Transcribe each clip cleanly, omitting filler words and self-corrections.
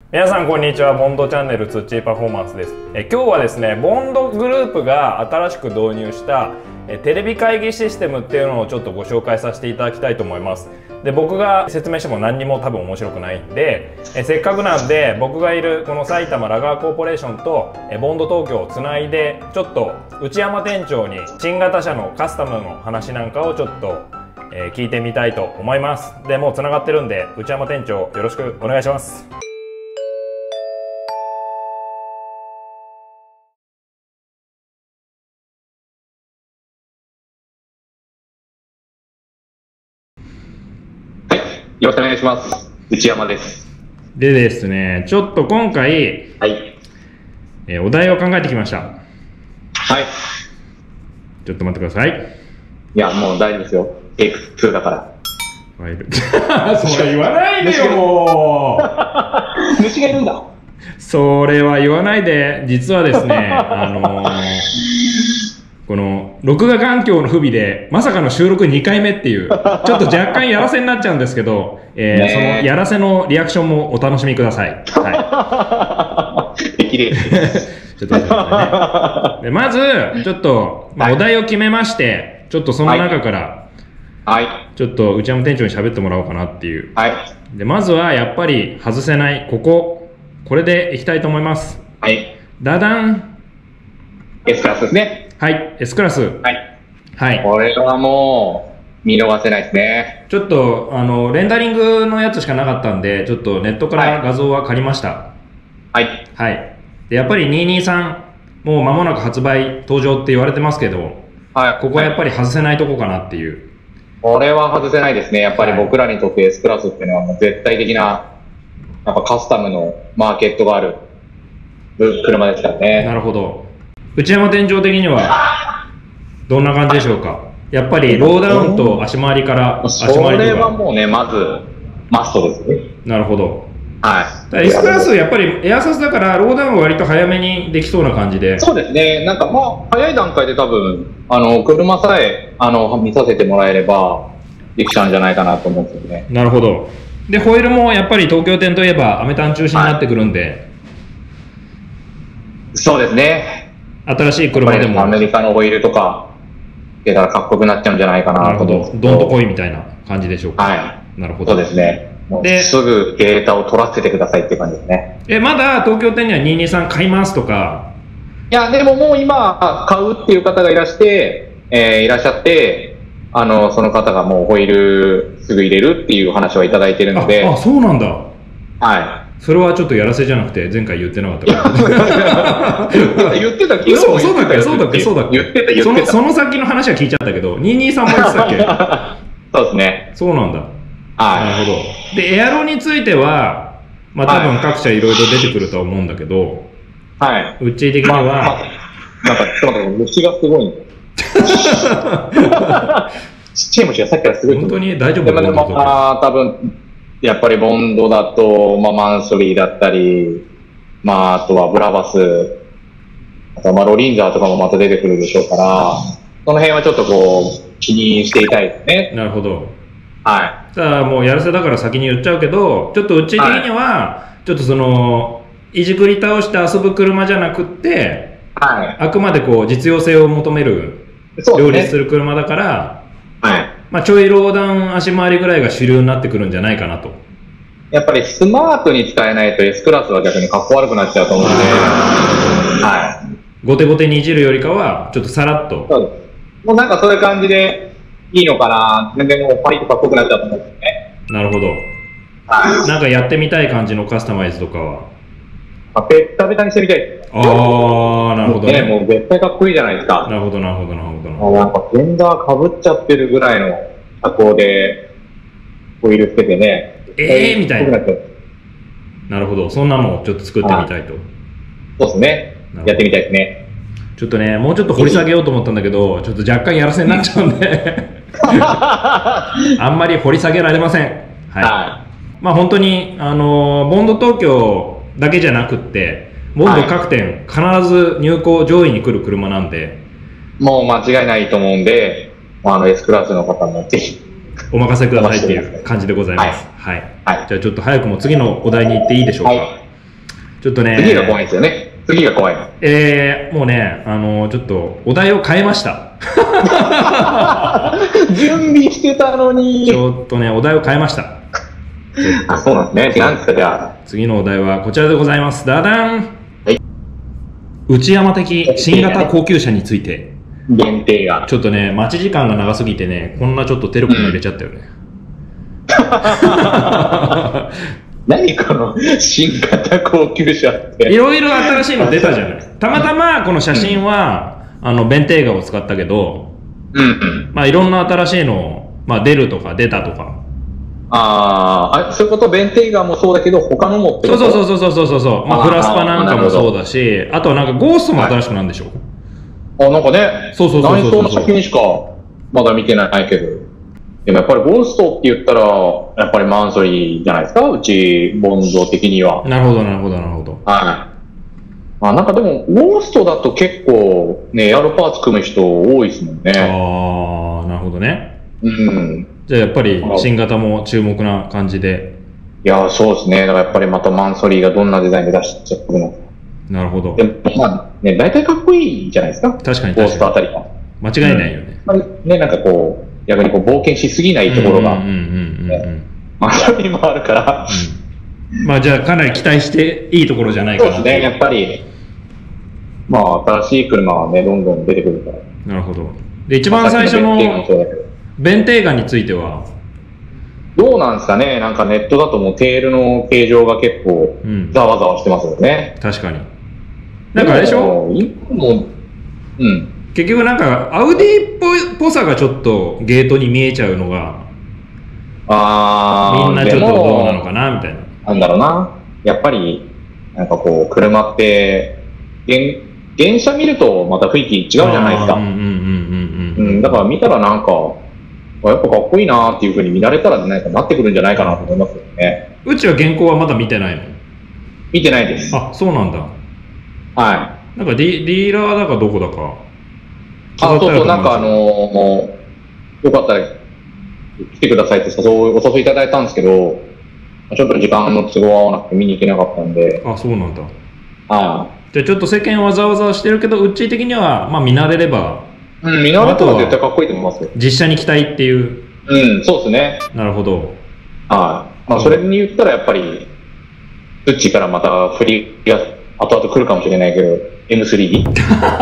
皆さんこんにちは。ボンドチャンネルツッチーパフォーマンスです。今日はですね、ボンドグループが新しく導入したテレビ会議システムっていうのをちょっとご紹介させていただきたいと思います。で、僕が説明しても何にも多分面白くないんで、せっかくなんで僕がいるこの埼玉ラガーコーポレーションとボンド東京をつないで、ちょっと内山店長に新型車のカスタムの話なんかをちょっと聞いてみたいと思います。で、もうつながってるんで、内山店長よろしくお願いします。 よろしくお願いします。内山です。 でですね、ちょっと今回、 はい。 お題を考えてきました。 はい。 ちょっと待ってください。 いや、もう大丈夫ですよ。テイク2だから。 ファイルそれ言わないでよ、もう。 虫がいるんだ。 それは言わないで。実はですね、この録画環境の不備でまさかの収録2回目っていうちょっと若干やらせになっちゃうんですけど、そのやらせのリアクションもお楽しみください。はい。 綺麗。 ちょっと待ってくださいね。でまずちょっと、お題を決めまして、ちょっとその中からちょっと内山店長に喋ってもらおうかなっていう。 はい。 でまずはやっぱり外せないこれでいきたいと思います。 はい。 ダダン。 S クラスですね。 はい、S クラス。 はい。 はい。 これはもう、見逃せないですね。 ちょっと、レンダリングのやつしかなかったんで、ちょっとネットから画像は借りました。 はい。 はい。で、やっぱり223、もう間もなく発売登場って言われてますけど、 はい。 ここはやっぱり外せないとこかなっていう。 これは外せないですね。やっぱり僕らにとって S クラスっていうのはもう絶対的な、やっぱカスタムのマーケットがある車ですからね。 なるほど。内山店長的にはどんな感じでしょうか。やっぱりローダウンと足回りから足回りとか。 それはもうね、まずマストですね。 なるほど。 はい。 S クラスやっぱりエアサスだからローダウンは割と早めにできそうな感じで。 そうですね。なんかまあ早い段階で多分車さえ見させてもらえればできちゃうんじゃないかなと思うんですよね。 なるほど。でホイールもやっぱり東京店といえばアメタン中心になってくるんで。はい、 そうですね。 新しい車でもアメリカのホイールとかつけたらかっこよくなっちゃうんじゃないかなと思うんですけど。 どんとこいみたいな感じでしょうか。はい。なるほど。 そうですね。すぐデータを取らせてくださいっていう感じですね。 まだ東京店には223買いますとか。 いや、でももう今買うっていう方がいらっしゃって、その方がもうホイールすぐ入れるっていう話はいただいてるので。 あ、そうなんだ。 はい。 それはちょっとやらせじゃなくて前回言ってなかったから。 言ってた気がする。 そうだっけ。 言ってた。 その先の話は聞いちゃったけど、223も言ってたっけ。 そうですね。 そうなんだ。 はい。 なるほど。で、エアロについては、まあ多分各社いろいろ出てくるとは思うんだけど、 はい。 うち的には、 なんか、ちょっと待って、虫がすごいんだ。ちっちゃい虫がさっきからすごい。 本当に大丈夫でも多分、やっぱりボンドだと、マンスリーだったり、あとはブラバス、あとはロリンザーとかもまた出てくるでしょうから、その辺はちょっと気にしていたいですね。 なるほど。 はい。 さあ、もうやらせだから先に言っちゃうけど、ちょっとうち的には、ちょっといじくり倒して遊ぶ車じゃなくって、 はい。 あくまで実用性を求める、両立する車だから、 はい。 まあちょいローダウン足回りぐらいが主流になってくるんじゃないかなと。 やっぱりスマートに使えないと S クラスは逆にかっこ悪くなっちゃうと思うんで、はい。 ゴテゴテにいじるよりかは、ちょっとさらっと。 そうです。もうなんかそういう感じでいいのかな。全然もうパリッとかっこよくなっちゃうと思うんですよね。 なるほど。 はい。 なんかやってみたい感じのカスタマイズとかは。 ベッタベタにしてみたいです。 ああ、なるほどね。 もう絶対かっこいいじゃないですか。 なるほど。なんかフェンダーかぶっちゃってるぐらいの加工でホイールつけてね。 みたいな。なるほど。そんなのをちょっと作ってみたいと。 そうですね。やってみたいですね。 ちょっとね、もうちょっと掘り下げようと思ったんだけど、ちょっと若干やらせになっちゃうんであんまり掘り下げられません。はい。まあ本当にボンド東京だけじゃなくって、ボンド各店必ず入庫上位に来る車なんで、 もう間違いないと思うんで、S クラスの方もぜひお任せくださいっていう感じでございます。はい。じゃあちょっと早くも次のお題に行っていいでしょうか。 ちょっとね。 次が怖いんですよね。次が怖いの。 もうね、ちょっとお題を変えました。 準備してたのに。 ちょっとね、お題を変えました。 あ、そうなんですね。何ですか、じゃあ。 次のお題はこちらでございます。ダダン。 はい。 内山的新型高級車について。 限定が。 ちょっとね、待ち時間が長すぎてね、こんなちょっとテロップも入れちゃったよね。 何この新型高級車って。 いろいろ新しいの出たじゃない。たまたまこの写真は、ベンテーガを使ったけど、まあいろんな新しいの、まあ出るとか出たとか。 そういうこと、ベンテーガもそうだけど、他のもってこと？ そう。まあフラスパなんかもそうだし、あとはなんかゴーストも新しくなるんでしょ？ なんかね、 そう。 内装の写真しかまだ見てないけど。でもやっぱりゴーストって言ったら、やっぱりマンソリーじゃないですか、うち、ボンド的には。 なるほど。 はい。なんかでも、ゴーストだと結構ね、エアロパーツ組む人多いですもんね。 なるほどね。じゃあやっぱり新型も注目な感じで。 いや、そうですね。だからやっぱりまたマンソリーがどんなデザインで出しちゃってるのか。 なるほど。 でもまあね、大体かっこいいじゃないですか。 確かに。 ゴーストあたりは。 間違いないよね。 ね、なんかこう、逆にこう冒険しすぎないところが、マンソリーもあるから。 まあじゃあかなり期待していいところじゃないかな。 そうですね、やっぱり。まあ新しい車はね、どんどん出てくるから。 なるほど。で、一番最初のベンテーガについてはどうなんですかね。なんかネットだともうテールの形状が結構ざわざわしてますよね。 確かに。なんかあれでしょ？結局なんかアウディっぽさがちょっとゲートに見えちゃうのが、みんなちょっとどうなのかなみたいな。 なんだろうな。やっぱりなんかこう車って原車見るとまた雰囲気違うじゃないですか。だから見たらなんかやっぱかっこいいなっていう風に見られたらなんかなってくるんじゃないかなと思いますよね。 うちは原稿はまだ見てないの？ 見てないです。 あ、そうなんだ。 はい。 なんかディーラーだかどこだか。 そう、なんかよかったら来てくださいってお誘いいただいたんですけど、ちょっと時間の都合合わなくて見に行けなかったんで。 あ、そうなんだ。 じゃあちょっと世間わざわざしてるけど、うち的にはまあ見慣れれば。 見慣れたら絶対かっこいいと思いますよ。 実写に期待っていう。 そうですね。 なるほど。 まあそれに言ったらやっぱりうちからまた振りが後々来るかもしれないけど M3 ね、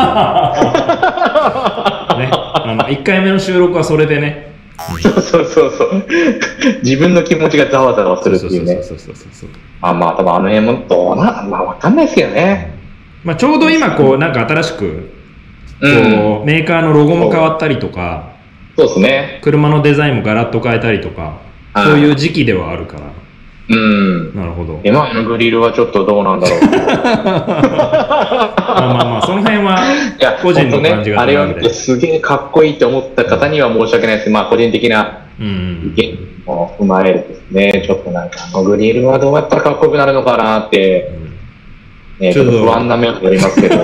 1回目の収録はそれでね。 そう自分の気持ちがざわざわするっていうね。まあ多分あの辺もどうな、まあわかんないですけどね。 まあちょうど今こうなんか新しくこうメーカーのロゴも変わったりとか、 そうですね。 車のデザインもガラッと変えたりとか、そういう時期ではあるから。なるほど。 今のグリルはちょっとどうなんだろう。 まあその辺は個人の感じがあれを見てすげえかっこいいと思った方には申し訳ないです。まあ個人的な意見も踏まえるとですね、ちょっとなんかグリルはどうやったらかっこよくなるのかなって、ちょっと不安な面がありますけど。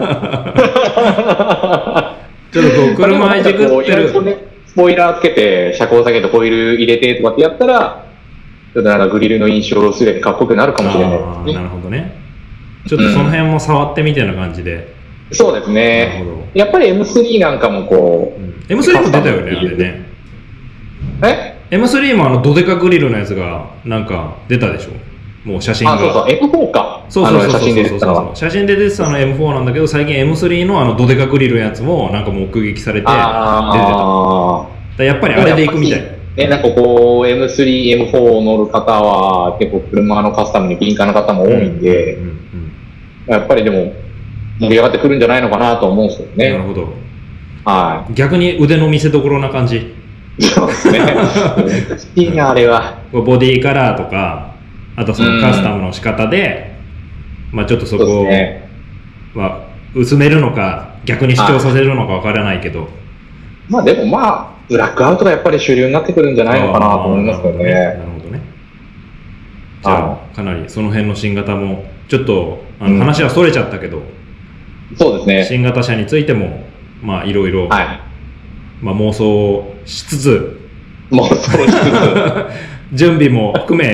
ちょっとこう車いじくってる。 スポイラーつけて車高下げてホイール入れてとかってやったら、ちょっとなんかグリルの印象を薄れてかっこよくなるかもしれないですね。 なるほどね。ちょっとその辺も触ってみたいな感じで。 そうですね。やっぱり M3 なんかもこう。 M3 も出たよね、あれね。M3 もドデカグリルのやつがなんか出たでしょ。もう写真が。 そう、M4 か。 そう写真で出てたのは。写真で出てたの M4 なんだけど、最近 M3 のドデカグリルのやつもなんか目撃されて出てた。やっぱりあれで行くみたい。 なんかこう M3、M4 を乗る方は結構車のカスタムに敏感な方も多いんで、やっぱりでも盛り上がってくるんじゃないのかなと思うんですけどね。 なるほど。逆に腕の見せ所な感じ。 そうですね。いいな、あれは。 ボディカラーとか、あとそのカスタムの仕方で、まあちょっとそこは薄めるのか、逆に主張させるのかわからないけど。 まあでもまあ、ブラックアウトがやっぱり主流になってくるんじゃないのかなと思いますけどね。 なるほどね。じゃあ、かなりその辺の新型も、ちょっと話はそれちゃったけど、 そうですね。 新型車についても、まあいろいろ、まあ妄想しつつ、 準備も含め、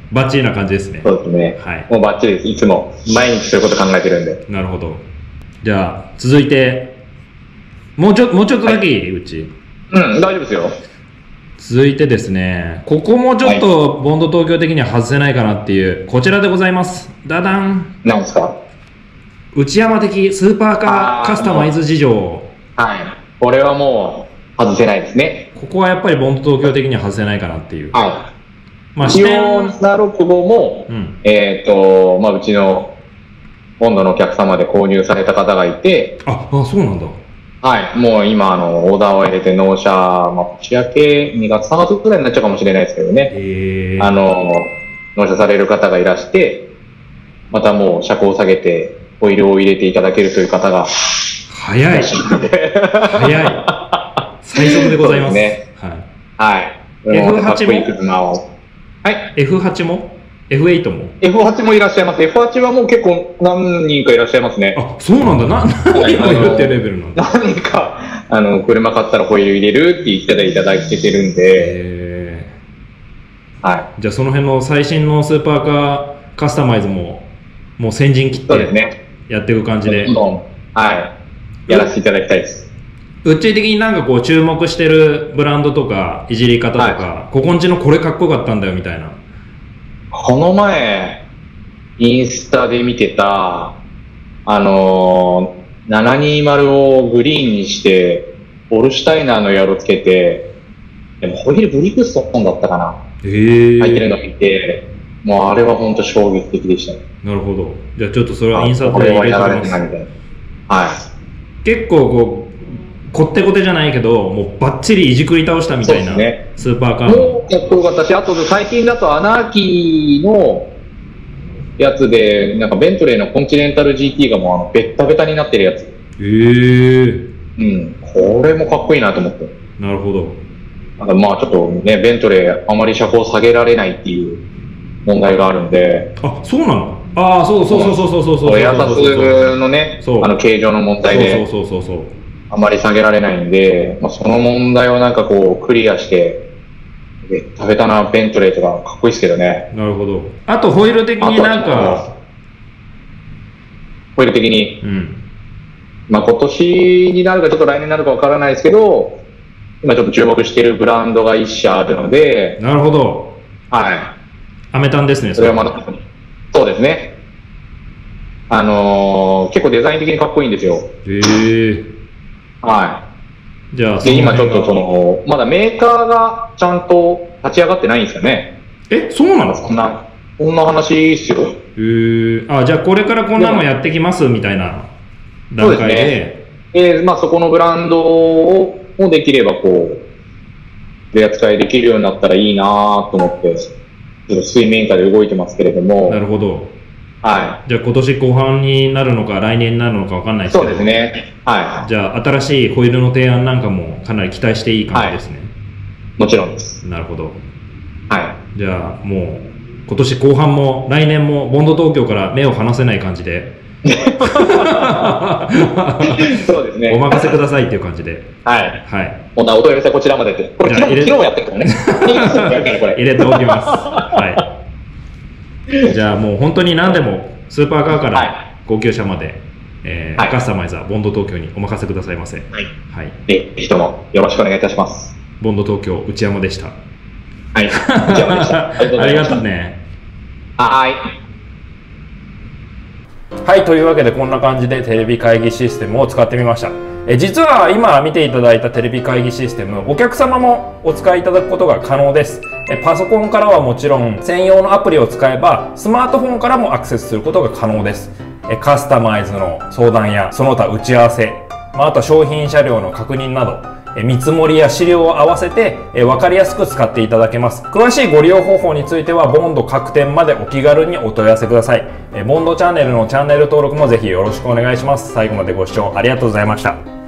バッチリな感じですね。 そうですね。 はい。 もうバッチリです。いつも、毎日そういうこと考えてるんで。 なるほど。じゃあ、続いて、もうちょっとだけいい、うち。 うん、大丈夫ですよ。 続いてですね、ここもちょっと、ボンド東京的には外せないかなっていう、こちらでございます。ダダン。 なんですか？ 内山的スーパーカーカスタマイズ事情。 はい。これはもう、外せないですね。 ここはやっぱりボンド東京的には外せないかなっていう。 はい。 まあ、 一応、765も、 うん、 まあ、うちの、ボンドのお客様で購入された方がいて、 あ、そうなんだ。 はい。もう今、オーダーを入れて納車、まあ、年明け2月、3月くらいになっちゃうかもしれないですけどね。納車される方がいらして、またもう車高を下げて、ホイールを入れていただけるという方が。 早い。早い。最速でございます。 ね。はい。 F8 もはい。 F8 も ?F8 も ?F8 もいらっしゃいます。F8 はもう結構何人かいらっしゃいますね。 あ、そうなんだ。何人もいるってレベルなんだ。 何人か、車買ったらホイール入れるって言っていただいてるんで。はい。 じゃあその辺の最新のスーパーカーカスタマイズも、もう先陣切ってやっていく感じで。 はい。やらせていただきたいです。 うち的になんかこう注目してるブランドとかいじり方とか、ここんちのこれかっこよかったんだよみたいな。 この前、インスタで見てた、720をグリーンにして、オルシュタイナーの色つけて、でもホイールブリクストンだったかな。入ってるのを見て、もうあれは本当衝撃的でしたね。 なるほど。じゃあちょっとそれはインスタで入れておきます。 はい。 結構こう、こってこてじゃないけど、もうバッチリいじくり倒したみたいな、ね、スーパーカーもうかっこよかったし、あと最近だとアナーキーのやつで、なんかベントレーのコンチネンタル GT がもうベッタベタになってるやつ。うん。これもかっこいいなと思って。 なるほど。 なんかまあちょっとね、ベントレーあまり車高下げられないっていう問題があるんで。 あ、そうなの？ああ、そう。 エアサスのね、形状の問題で。 そう。 あまり下げられないんで、まあ、その問題をなんかこうクリアして、ベタベタなベントレーとかかっこいいですけどね。 なるほど。あとホイール的になんか、 ホイール的に、まあ今年になるかちょっと来年になるかわからないですけど、今ちょっと注目しているブランドが一社あるので。 なるほど。 はい。 アメタンですね。 それはまだ、そうですね。結構デザイン的にかっこいいんですよ。はい。じゃあ、で、今ちょっとまだメーカーがちゃんと立ち上がってないんですよね。 そうなの？ こんな話ですよ。 じゃあこれからこんなのやってきますみたいな段階で。 そうですね。まあそこのブランドをできればこう、取扱いできるようになったらいいなと思って、ちょっと水面下で動いてますけれども。 なるほど。 はい。 じゃあ今年後半になるのか来年になるのかわかんないですけど。 そうですね。はい。 じゃあ新しいホイールの提案なんかもかなり期待していい感じですね。 もちろんです。 なるほど。 はい。 じゃあもう今年後半も来年もボンド東京から目を離せない感じでそうですね。 お任せくださいっていう感じで。 はい。はい。お問い合わせこちらまでって。これ昨日やってるからね。 入れておきます。はい。じゃあもう本当に何でもスーパーカーから高級車まで、カスタマイザーボンド東京にお任せくださいませ。はい。 はい。ぜひともよろしくお願いいたします。 ボンド東京内山でした。 はい。内山でした。 ありがとうね。 はい。 はい、というわけでこんな感じでテレビ会議システムを使ってみました。実は今見ていただいたテレビ会議システム、お客様もお使いいただくことが可能です。パソコンからはもちろん専用のアプリを使えばスマートフォンからもアクセスすることが可能です。カスタマイズの相談やその他打ち合わせ、あとは商品車両の確認など見積もりや資料を合わせて分かりやすく使っていただけます。詳しいご利用方法についてはボンド各店までお気軽にお問い合わせください。ボンドチャンネルのチャンネル登録もぜひよろしくお願いします。最後までご視聴ありがとうございました。